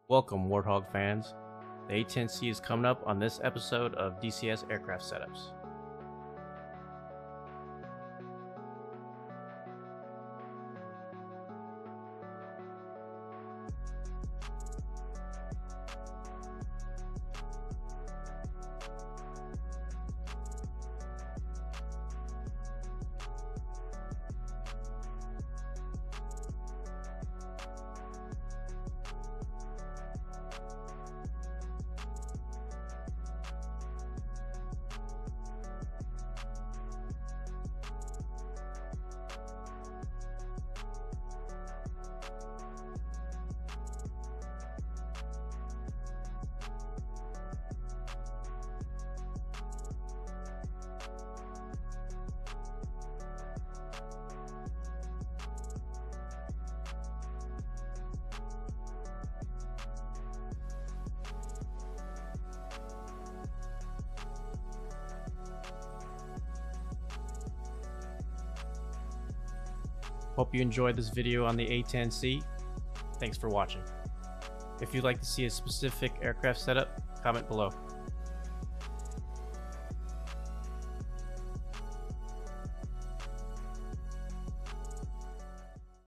Welcome, Warthog fans. The A-10C is coming up on this episode of DCS Aircraft Setups. Hope you enjoyed this video on the A-10C. Thanks for watching. If you'd like to see a specific aircraft setup, comment below.